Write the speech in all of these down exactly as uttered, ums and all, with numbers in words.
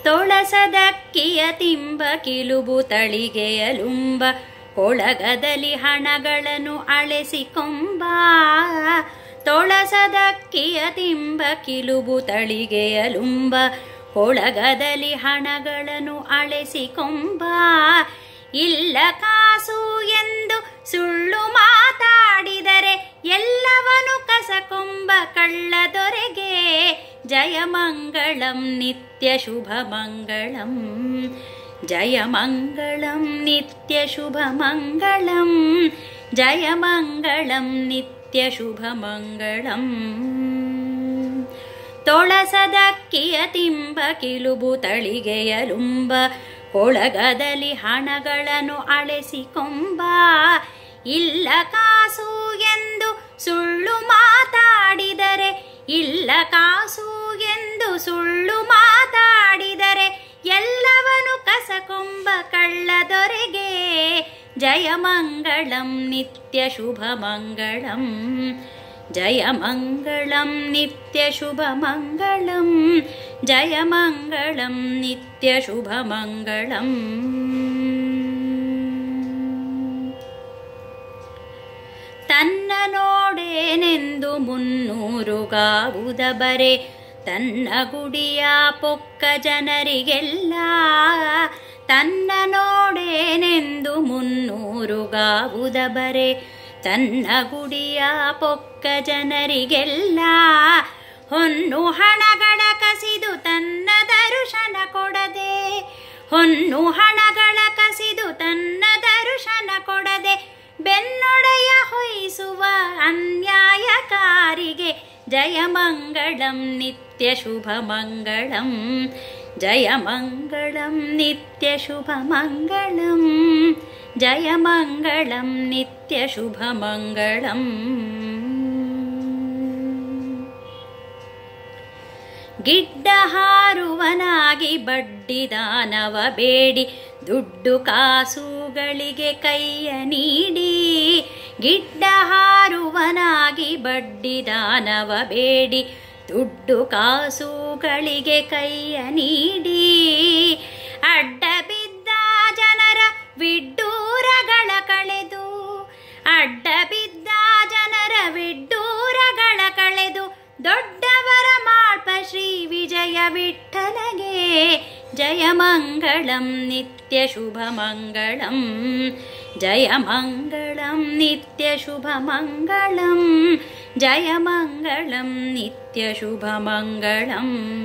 ತೊಳಸದಕ್ಕಿಯ ತಿಂಬ ಕಿಲುಬು ತಳಿಗೆಯಲುಂಬ ಕೊಳಗದಲ್ಲಿ ಹಣಗಳನ್ನು ಅಳೆಸಿಕೊಂಬ. ತೊಳಸದಕ್ಕಿಯ ತಿಂಬ ಕಿಲುಬು ತಳಿಗೆಯಲುಂಬ ಕೊಳಗದಲ್ಲಿ ಹಣಗಳನ್ನು ಅಳೆಸಿಕೊಂಬ. ಇಲ್ಲ ಕಾಸು ಎಂದು ಸುಳ್ಳು ಮಾತಾಡಿದರೆ ಎಲ್ಲವನು ಕಸಕೊಂಬ ಕಳ್ಳದೊರೆಗೆ. ಜಯ ಮಂಗಳಂ ನಿತ್ಯ ಶುಭ ಮಂಗಳಂ, ಜಯ ಮಂಗಳಂ ನಿತ್ಯ ಶುಭ ಮಂಗಳಂ, ಜಯ ಮಂಗಳಂ ನಿತ್ಯ ಶುಭ ಮಂಗಳಂ. ತೊಳಸದಕ್ಕಿಯ ತಿಂಬ ಕಿಲುಬು ತಳಿಗೆಯಲುಂಬ ಕೊಳಗದಲ್ಲಿ ಹಣಗಳನ್ನು ಅಳೆಸಿಕೊಂಬ. ಇಲ್ಲ ಕಾಸು ಎಂದು ಸುಳ್ಳು ಮಾತಾಡಿದರೆ ಇಲ್ಲ ಕಾಸು ಎಂದು ಸುಳ್ಳು ಮಾತಾಡಿದರೆ ಎಲ್ಲವನು ಕಸಕೊಂಬ ಕಳ್ಳದೊರೆಗೆ. ಜಯ ಮಂಗಳಂ ನಿತ್ಯ ಶುಭ ಮಂಗಳಂ, ಜಯ ಮಂಗಳಂ ನಿತ್ಯ ಶುಭ ಮಂಗಳಂ, ಜಯ ಮಂಗಳಂ ನಿತ್ಯ ಶುಭ ಮಂಗಳಂ. ತನ್ನ ನೋಡೇನೆಂದು ಮುನ್ನೂರುಗಾವುದ ಬರೆ ತನ್ನ ಗುಡಿಯ ಪೊಕ್ಕ ಜನರಿಗೆಲ್ಲ. ತನ್ನ ನೋಡೇನೆಂದು ಮುನ್ನೂರುಗಾವುದ ಬರೆ ತನ್ನ ಗುಡಿಯ ಪೊಕ್ಕ ಜನರಿಗೆಲ್ಲ. ಹೊನ್ನು ಹಣಗಳ ಕಸಿದು ತನ್ನ ದರ್ಶನ ಕೊಡದೆ, ಹೊನ್ನು ಹಣಗಳ ಕಸಿದು ತನ್ನ ದರ್ಶನ ಕೊಡದೆ ಬೆನ್ನೊಡೆಯ ಹೊಯ್ಸುವ ಅನ್ಯಾಯಕಾರಿಗೆ. ಜಯ ಮಂಗಳಂ ನಿತ್ಯ ಶುಭ ಮಂಗಳಂ, ಜಯ ಮಂಗಳಂ ನಿತ್ಯ ಶುಭ ಮಂಗಳಂ, ಜಯ ಮಂಗಳಂ ನಿತ್ಯ ಶುಭ ಮಂಗಳಂ. ಗಿಡ್ಡ ಹಾರುವನಾಗಿ ಬಡ್ಡಿ ದಾನವ ಬೇಡಿ ದುಡ್ಡು ಕಾಸುಗಳಿಗೆ ಕೈಯ ನೀಡಿ. ಗಿಡ್ಡ ಹಾರುವನಾಗಿ ಬಡ್ಡಿ ದಾನವ ಬೇಡಿ ದುಡ್ಡು ಕಾಸುಗಳಿಗೆ ಕೈಯ ನೀಡಿ. ಅಡ್ಡ ಬಿದ್ದ ಜನರ ವಿಡ್ಡೂರಗಳ ಕಳೆದು, ಅಡ್ಡ ಬಿದ್ದ ಜನರ ವಿಡ್ಡೂರಗಳ ಕಳೆದು ದೊಡ್ಡವರ ಮಾಳ್ಪ ಶ್ರೀ ವಿಜಯ ವಿಠ್ಠಲಗೆ. ಜಯ ಮಂಗಳಂ ನಿತ್ಯ ಶುಭ ಮಂಗಳಂ, ಜಯ ಮಂಗಳಂ ನಿತ್ಯ ಶುಭ ಮಂಗಳಂ, ಜಯ ಮಂಗಳಂ ನಿತ್ಯ ಶುಭ ಮಂಗಳಂ.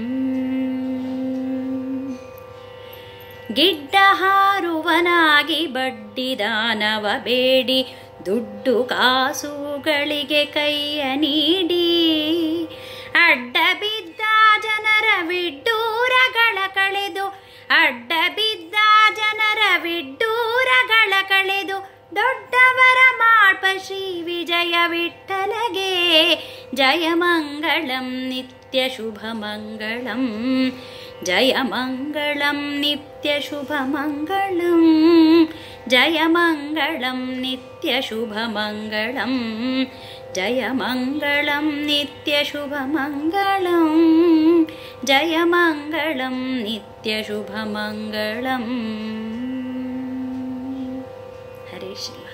ಗಿಡ್ಡ ಹಾರುವನಾಗಿ ಬಡ್ಡಿ ದಾನವ ಬೇಡಿ ದುಡ್ಡು ಕಾಸುಗಳಿಗೆ ಕೈಯ ನೀಡಿ. ಅಡ್ಡ ಬಿದ್ದ ಜನರ ವಿಡ್ಡೂರಗಳ ಕಳೆದು, ಅಡ್ಡ ಬಿದ್ದ ಜನರ ವಿಡ್ಡೂರಗಳ ಕಳೆದು ದೊಡ್ಡವರ ಮಾಳ್ಪ ಶ್ರೀ ವಿಜಯ ವಿಠ್ಠಲಗೆ. ಜಯ ಮಂಗಳಂ ನಿತ್ಯ ಶುಭ ಮಂಗಳಂ, ಜಯ ಮಂಗಳಂ ನಿತ್ಯ ಶುಭ ಮಂಗಳಂ, ಜಯ ಮಂಗಳಂ ನಿತ್ಯ ಶುಭ ಮಂಗಳಂ, ಜಯ ಮಂಗಳಂ ನಿತ್ಯ ಶುಭ ಮಂಗಳಂ, ಜಯ ಮಂಗಳಂ ನಿತ್ಯ ಶುಭ ಮಂಗಳಂ. ಹರೇ ಶ್ರೀ.